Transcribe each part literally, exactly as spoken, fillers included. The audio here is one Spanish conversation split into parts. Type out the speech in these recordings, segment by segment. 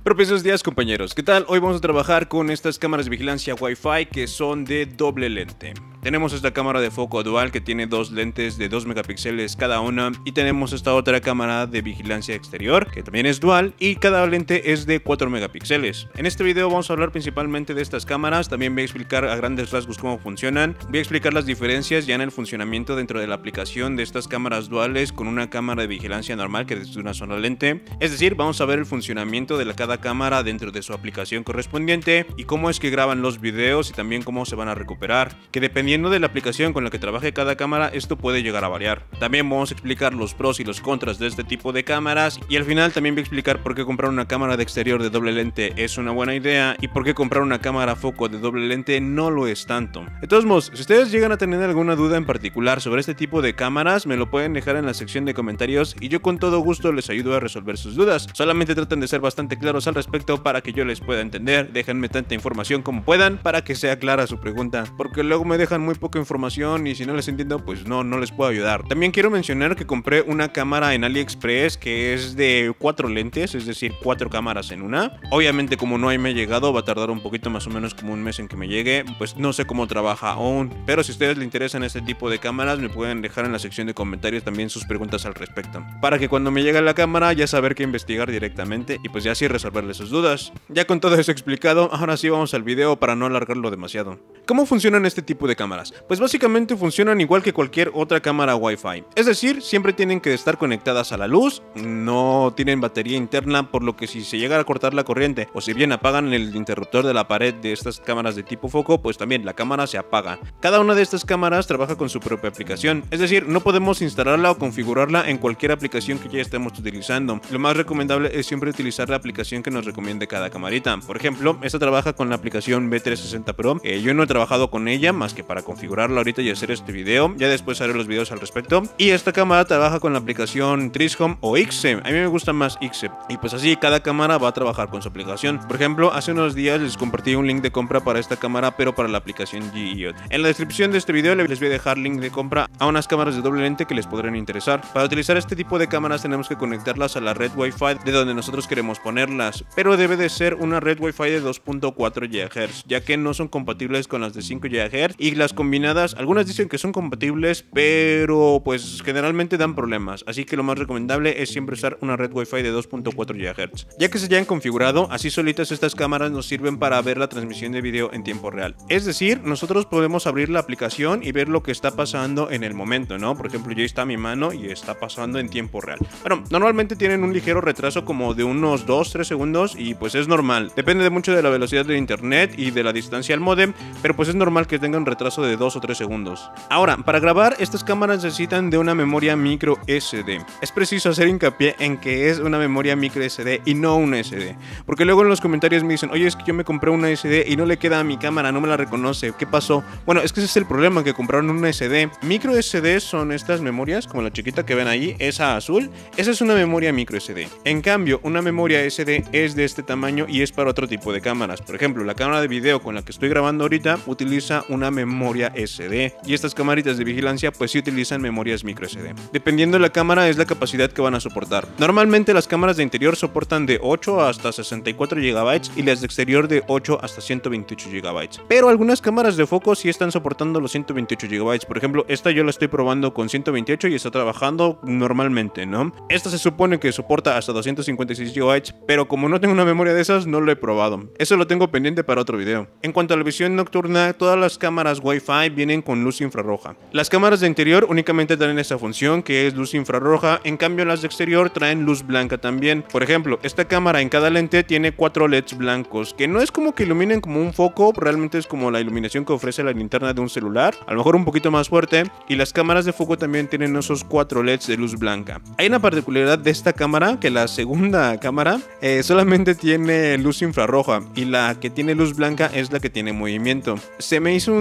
Propicios días, compañeros, ¿qué tal? Hoy vamos a trabajar con estas cámaras de vigilancia Wi-Fi que son de doble lente. Tenemos esta cámara de foco dual que tiene dos lentes de dos megapíxeles cada una, y tenemos esta otra cámara de vigilancia exterior que también es dual y cada lente es de cuatro megapíxeles. En este video vamos a hablar principalmente de estas cámaras, también voy a explicar a grandes rasgos cómo funcionan, voy a explicar las diferencias ya en el funcionamiento dentro de la aplicación de estas cámaras duales con una cámara de vigilancia normal que es de una sola lente. Es decir, vamos a ver el funcionamiento de la cada cámara dentro de su aplicación correspondiente y cómo es que graban los videos y también cómo se van a recuperar, que dependiendo de la aplicación con la que trabaje cada cámara esto puede llegar a variar. También vamos a explicar los pros y los contras de este tipo de cámaras, y al final también voy a explicar por qué comprar una cámara de exterior de doble lente es una buena idea y por qué comprar una cámara foco de doble lente no lo es tanto. De todos modos, si ustedes llegan a tener alguna duda en particular sobre este tipo de cámaras, me lo pueden dejar en la sección de comentarios y yo con todo gusto les ayudo a resolver sus dudas. Solamente traten de ser bastante claros al respecto para que yo les pueda entender. Déjenme tanta información como puedan para que sea clara su pregunta, porque luego me dejan muy poca información y si no les entiendo pues no, no les puedo ayudar. También quiero mencionar que compré una cámara en AliExpress que es de cuatro lentes, es decir, cuatro cámaras en una. Obviamente como no hay me ha llegado, va a tardar un poquito, más o menos como un mes en que me llegue, pues no sé cómo trabaja aún, pero si a ustedes les interesan este tipo de cámaras me pueden dejar en la sección de comentarios también sus preguntas al respecto, para que cuando me llegue la cámara ya saber qué investigar directamente y pues ya así resolverles sus dudas. Ya con todo eso explicado, ahora sí vamos al video para no alargarlo demasiado. ¿Cómo funcionan este tipo de cámaras? Pues básicamente funcionan igual que cualquier otra cámara Wi-Fi, es decir, siempre tienen que estar conectadas a la luz, no tienen batería interna, por lo que si se llega a cortar la corriente o si bien apagan el interruptor de la pared de estas cámaras de tipo foco, pues también la cámara se apaga. Cada una de estas cámaras trabaja con su propia aplicación, es decir, no podemos instalarla o configurarla en cualquier aplicación que ya estemos utilizando. Lo más recomendable es siempre utilizar la aplicación que nos recomiende cada camarita. Por ejemplo, esta trabaja con la aplicación B trescientos sesenta Pro, eh, yo no he trabajado con ella más que para configurarla ahorita y hacer este video, ya después haré los videos al respecto. Y esta cámara trabaja con la aplicación Trishome o Ixe, a mí me gusta más Ixe, y pues así cada cámara va a trabajar con su aplicación. Por ejemplo, hace unos días les compartí un link de compra para esta cámara, pero para la aplicación G I O. En la descripción de este video les voy a dejar link de compra a unas cámaras de doble lente que les podrán interesar. Para utilizar este tipo de cámaras tenemos que conectarlas a la red Wi-Fi de donde nosotros queremos ponerlas, pero debe de ser una red Wi-Fi de dos punto cuatro gigahertz, ya que no son compatibles con las de cinco gigahertz, y las combinadas, algunas dicen que son compatibles, pero pues generalmente dan problemas, así que lo más recomendable es siempre usar una red Wi-Fi de dos punto cuatro gigahertz. Ya que se hayan configurado, así solitas estas cámaras nos sirven para ver la transmisión de video en tiempo real. Es decir, nosotros podemos abrir la aplicación y ver lo que está pasando en el momento, ¿no? Por ejemplo, ya está mi mano y está pasando en tiempo real. Bueno, normalmente tienen un ligero retraso como de unos dos a tres segundos y pues es normal. Depende de mucho de la velocidad de internet y de la distancia al módem, pero pues es normal que tengan un retraso de dos o tres segundos. Ahora, para grabar, estas cámaras necesitan de una memoria micro S D. Es preciso hacer hincapié en que es una memoria micro S D y no una S D, porque luego en los comentarios me dicen, oye, es que yo me compré una S D y no le queda a mi cámara, no me la reconoce, ¿qué pasó? Bueno, es que ese es el problema, que compraron una S D. Micro S D son estas memorias, como la chiquita que ven ahí, esa azul, esa es una memoria micro S D. En cambio, una memoria S D es de este tamaño y es para otro tipo de cámaras. Por ejemplo, la cámara de video con la que estoy grabando ahorita utiliza una memoria S D, y estas camaritas de vigilancia pues sí utilizan memorias micro S D. Dependiendo de la cámara es la capacidad que van a soportar. Normalmente las cámaras de interior soportan de ocho hasta sesenta y cuatro gigabytes y las de exterior de ocho hasta ciento veintiocho gigabytes, pero algunas cámaras de foco sí están soportando los ciento veintiocho gigabytes. Por ejemplo, esta yo la estoy probando con ciento veintiocho y está trabajando normalmente, ¿no? Esta se supone que soporta hasta doscientos cincuenta y seis gigabytes, pero como no tengo una memoria de esas no lo he probado. Eso lo tengo pendiente para otro video. En cuanto a la visión nocturna, todas las cámaras Wi-Fi vienen con luz infrarroja. Las cámaras de interior únicamente tienen esa función, que es luz infrarroja, en cambio las de exterior traen luz blanca también. Por ejemplo, esta cámara en cada lente tiene cuatro L E Ds blancos, que no es como que iluminen como un foco, realmente es como la iluminación que ofrece la linterna de un celular, a lo mejor un poquito más fuerte, y las cámaras de foco también tienen esos cuatro L E Ds de luz blanca. Hay una particularidad de esta cámara, que la segunda cámara eh, solamente tiene luz infrarroja, y la que tiene luz blanca es la que tiene movimiento. Se me hizo un dato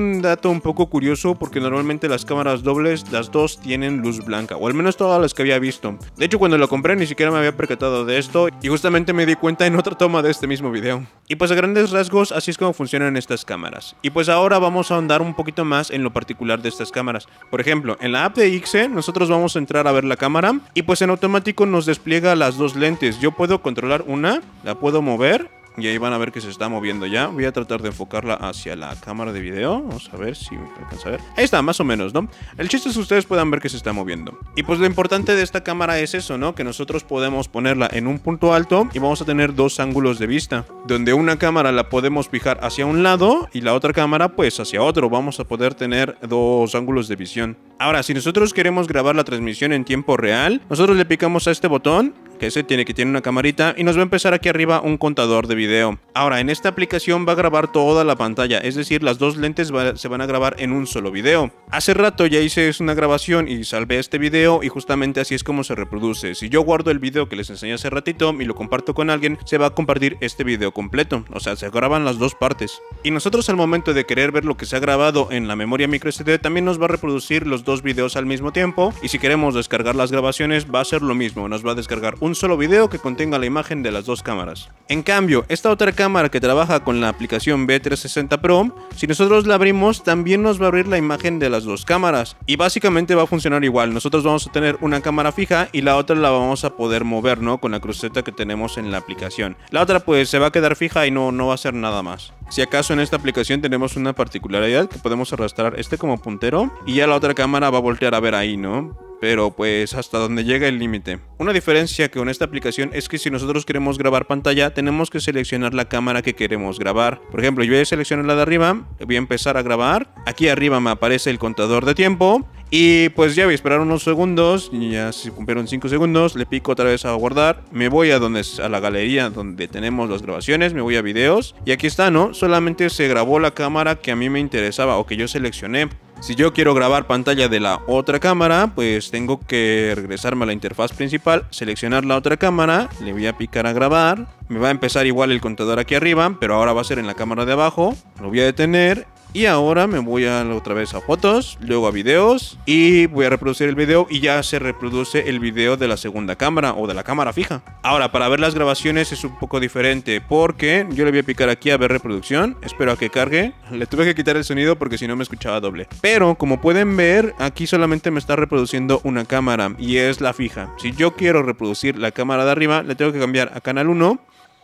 dato un poco curioso porque normalmente las cámaras dobles, las dos tienen luz blanca, o al menos todas las que había visto. De hecho, cuando lo compré ni siquiera me había percatado de esto y justamente me di cuenta en otra toma de este mismo video. Y pues a grandes rasgos así es como funcionan estas cámaras. Y pues ahora vamos a ahondar un poquito más en lo particular de estas cámaras. Por ejemplo, en la app de Ixe nosotros vamos a entrar a ver la cámara y pues en automático nos despliega las dos lentes. Yo puedo controlar una, la puedo mover y ahí van a ver que se está moviendo ya. Voy a tratar de enfocarla hacia la cámara de video. Vamos a ver si me alcanza a ver. Ahí está, más o menos, ¿no? El chiste es que ustedes puedan ver que se está moviendo. Y pues lo importante de esta cámara es eso, ¿no? Que nosotros podemos ponerla en un punto alto y vamos a tener dos ángulos de vista. Donde una cámara la podemos fijar hacia un lado y la otra cámara pues hacia otro. Vamos a poder tener dos ángulos de visión. Ahora, si nosotros queremos grabar la transmisión en tiempo real, nosotros le picamos a este botón, que ese tiene que tiene una camarita, y nos va a empezar aquí arriba un contador de video. Ahora, en esta aplicación va a grabar toda la pantalla, es decir, las dos lentes va, se van a grabar en un solo video. Hace rato ya hice una grabación y salvé este video y justamente así es como se reproduce. Si yo guardo el video que les enseñé hace ratito y lo comparto con alguien, se va a compartir este video completo, o sea, se graban las dos partes. Y nosotros al momento de querer ver lo que se ha grabado en la memoria microSD también nos va a reproducir los dos videos al mismo tiempo, y si queremos descargar las grabaciones va a ser lo mismo, nos va a descargar un solo video que contenga la imagen de las dos cámaras. En cambio, esta otra cámara que trabaja con la aplicación B trescientos sesenta Pro, si nosotros la abrimos también nos va a abrir la imagen de las dos cámaras y básicamente va a funcionar igual. Nosotros vamos a tener una cámara fija y la otra la vamos a poder mover, ¿no? Con la cruceta que tenemos en la aplicación. La otra pues se va a quedar fija y no, no va a hacer nada más. Si acaso en esta aplicación tenemos una particularidad que podemos arrastrar este como puntero y ya la otra cámara va a voltear a ver ahí, ¿no? Pero pues hasta donde llega el límite. Una diferencia con esta aplicación es que si nosotros queremos grabar pantalla tenemos que seleccionar la cámara que queremos grabar. Por ejemplo, yo voy a seleccionar la de arriba, voy a empezar a grabar. Aquí arriba me aparece el contador de tiempo y pues ya voy a esperar unos segundos y ya se cumplieron cinco segundos, le pico otra vez a guardar, me voy a donde a la galería donde tenemos las grabaciones, me voy a videos y aquí está, ¿no? Solamente se grabó la cámara que a mí me interesaba o que yo seleccioné. Si yo quiero grabar pantalla de la otra cámara, pues tengo que regresarme a la interfaz principal, seleccionar la otra cámara, le voy a picar a grabar, me va a empezar igual el contador aquí arriba, pero ahora va a ser en la cámara de abajo, lo voy a detener. Y ahora me voy a otra vez a fotos, luego a videos y voy a reproducir el video y ya se reproduce el video de la segunda cámara o de la cámara fija. Ahora, para ver las grabaciones es un poco diferente porque yo le voy a picar aquí a ver reproducción, espero a que cargue. Le tuve que quitar el sonido porque si no me escuchaba doble. Pero como pueden ver, aquí solamente me está reproduciendo una cámara y es la fija. Si yo quiero reproducir la cámara de arriba, le tengo que cambiar a canal uno.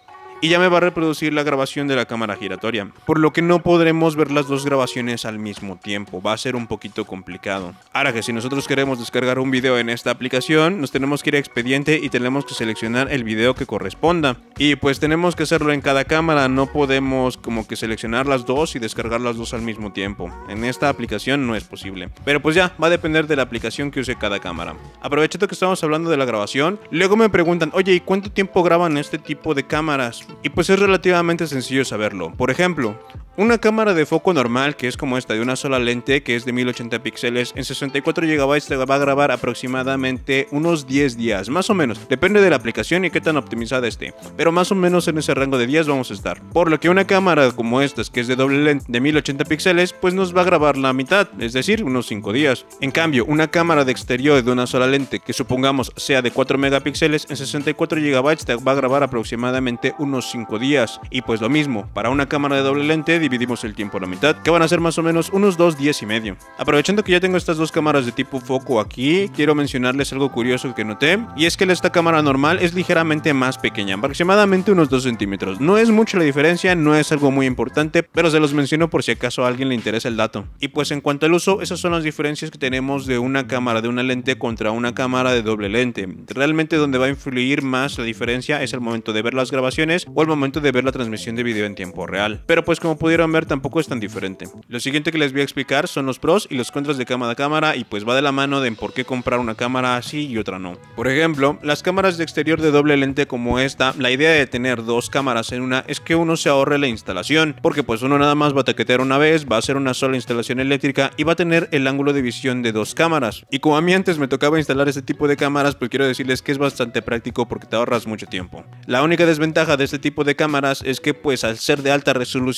Y ya me va a reproducir la grabación de la cámara giratoria, por lo que no podremos ver las dos grabaciones al mismo tiempo, va a ser un poquito complicado. Ahora que si nosotros queremos descargar un video en esta aplicación, nos tenemos que ir a expediente y tenemos que seleccionar el video que corresponda. Y pues tenemos que hacerlo en cada cámara, no podemos como que seleccionar las dos y descargar las dos al mismo tiempo. En esta aplicación no es posible. Pero pues ya, va a depender de la aplicación que use cada cámara. Aprovechando que estamos hablando de la grabación, luego me preguntan, oye, ¿y cuánto tiempo graban este tipo de cámaras? Y pues es relativamente sencillo saberlo. Por ejemplo, una cámara de foco normal, que es como esta, de una sola lente, que es de mil ochenta píxeles, en sesenta y cuatro gigabytes te va a grabar aproximadamente unos diez días, más o menos. Depende de la aplicación y qué tan optimizada esté, pero más o menos en ese rango de días vamos a estar. Por lo que una cámara como esta, que es de doble lente de mil ochenta píxeles, pues nos va a grabar la mitad, es decir, unos cinco días. En cambio, una cámara de exterior de una sola lente, que supongamos sea de cuatro megapíxeles, en sesenta y cuatro gigabytes te va a grabar aproximadamente unos cinco días. Y pues lo mismo, para una cámara de doble lente dividimos el tiempo a la mitad, que van a ser más o menos unos dos días y medio. Aprovechando que ya tengo estas dos cámaras de tipo foco aquí, quiero mencionarles algo curioso que noté, y es que esta cámara normal es ligeramente más pequeña, aproximadamente unos dos centímetros. No es mucho la diferencia, no es algo muy importante, pero se los menciono por si acaso a alguien le interesa el dato. Y pues en cuanto al uso, esas son las diferencias que tenemos de una cámara de una lente contra una cámara de doble lente. Realmente donde va a influir más la diferencia es el momento de ver las grabaciones o el momento de ver la transmisión de video en tiempo real. Pero pues como pudieron ver tampoco es tan diferente. Lo siguiente que les voy a explicar son los pros y los contras de cada cámara y pues va de la mano de en por qué comprar una cámara así y otra no. Por ejemplo, las cámaras de exterior de doble lente como esta, la idea de tener dos cámaras en una es que uno se ahorre la instalación, porque pues uno nada más va a taquetear una vez, va a hacer una sola instalación eléctrica y va a tener el ángulo de visión de dos cámaras. Y como a mí antes me tocaba instalar este tipo de cámaras, pues quiero decirles que es bastante práctico porque te ahorras mucho tiempo. La única desventaja de este tipo de cámaras es que pues al ser de alta resolución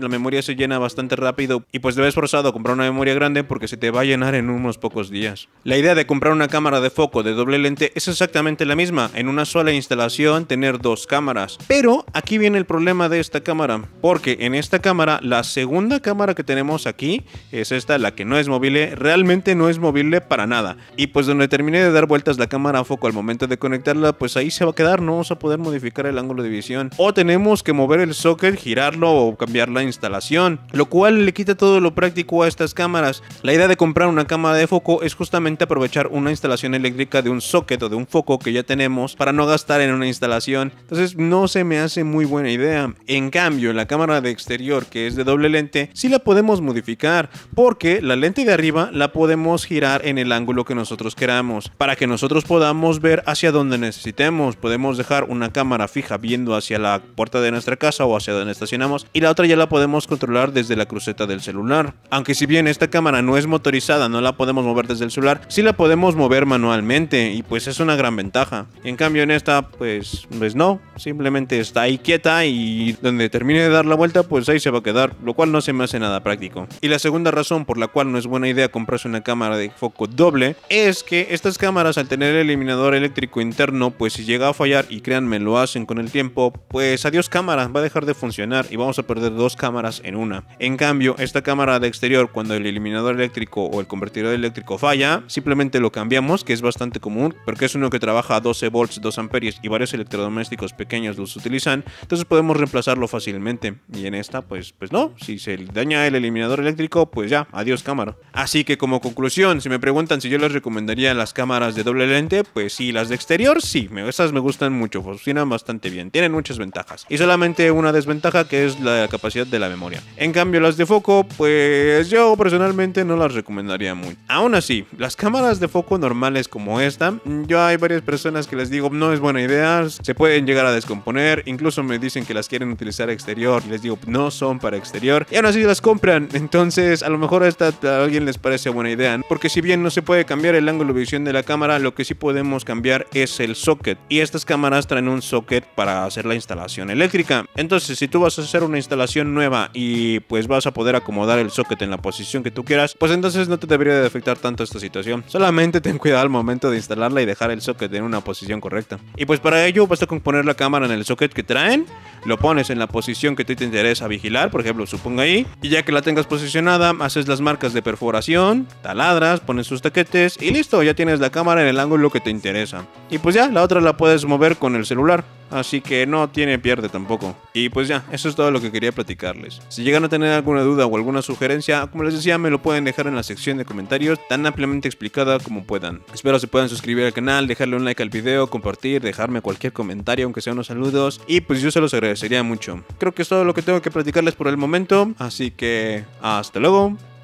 la memoria se llena bastante rápido y pues te ves forzado a comprar una memoria grande porque se te va a llenar en unos pocos días. La idea de comprar una cámara de foco de doble lente es exactamente la misma, en una sola instalación tener dos cámaras. Pero aquí viene el problema de esta cámara, porque en esta cámara, la segunda cámara que tenemos aquí, es esta, la que no es movible, realmente no es movible para nada. Y pues donde terminé de dar vueltas la cámara a foco al momento de conectarla, pues ahí se va a quedar, no vamos a poder modificar el ángulo de visión. O tenemos que mover el socket, girarlo o cambiar la instalación, lo cual le quita todo lo práctico a estas cámaras. La idea de comprar una cámara de foco es justamente aprovechar una instalación eléctrica de un socket o de un foco que ya tenemos para no gastar en una instalación. Entonces no se me hace muy buena idea. En cambio, la cámara de exterior, que es de doble lente, sí la podemos modificar, porque la lente de arriba la podemos girar en el ángulo que nosotros queramos, para que nosotros podamos ver hacia donde necesitemos. Podemos dejar una cámara fija viendo hacia la puerta de nuestra casa o hacia donde estacionamos, y la otra ya la podemos controlar desde la cruceta del celular. Aunque si bien esta cámara no es motorizada, no la podemos mover desde el celular, sí la podemos mover manualmente, y pues es una gran ventaja. En cambio en esta, pues, pues no, simplemente está ahí quieta y donde termine de dar la vuelta, pues ahí se va a quedar, lo cual no se me hace nada práctico. Y la segunda razón por la cual no es buena idea comprarse una cámara de foco doble es que estas cámaras, al tener el eliminador eléctrico interno, pues si llega a fallar, y créanme, lo hacen con el tiempo, pues adiós cámara, va a dejar de funcionar y vamos a perder dos cámaras en una. En cambio, esta cámara de exterior, cuando el eliminador eléctrico o el convertidor eléctrico falla, simplemente lo cambiamos, que es bastante común, porque es uno que trabaja a doce volts, dos amperios y varios electrodomésticos pequeños los utilizan, entonces podemos reemplazarlo fácilmente. Y en esta, pues, pues no, si se daña el eliminador eléctrico, pues ya, adiós cámara. Así que como conclusión, si me preguntan si yo les recomendaría las cámaras de doble lente, pues sí, las de exterior sí, me, esas me gustan mucho, funcionan bastante bien, tienen muchas ventajas. Y solamente una desventaja, que es la capacidad de la memoria. En cambio las de foco, pues yo personalmente no las recomendaría mucho. Aún así, las cámaras de foco normales como esta, yo hay varias personas que les digo no es buena idea, se pueden llegar a descomponer, incluso me dicen que las quieren utilizar exterior y les digo no son para exterior, y aún así las compran. Entonces a lo mejor a, esta, a alguien les parece buena idea, ¿no? Porque si bien no se puede cambiar el ángulo de visión de la cámara, lo que sí podemos cambiar es el socket, y estas cámaras traen un socket para hacer la instalación eléctrica. Entonces si tú vas a hacer una instalación nueva y pues vas a poder acomodar el socket en la posición que tú quieras, pues entonces no te debería de afectar tanto esta situación. Solamente ten cuidado al momento de instalarla y dejar el socket en una posición correcta. Y pues para ello basta con poner la cámara en el socket que traen, lo pones en la posición que a ti te interesa vigilar, por ejemplo, supongo ahí, y ya que la tengas posicionada, haces las marcas de perforación, taladras, pones sus taquetes y listo, ya tienes la cámara en el ángulo que te interesa. Y pues ya, la otra la puedes mover con el celular, así que no tiene pierde tampoco. Y pues ya, eso es todo lo que quería platicarles. Si llegan a tener alguna duda o alguna sugerencia, como les decía, me lo pueden dejar en la sección de comentarios, tan ampliamente explicada como puedan. Espero se puedan suscribir al canal, dejarle un like al video, compartir, dejarme cualquier comentario, aunque sea unos saludos, y pues yo se los agradecería mucho. Creo que es todo lo que tengo que platicarles por el momento, así que hasta luego.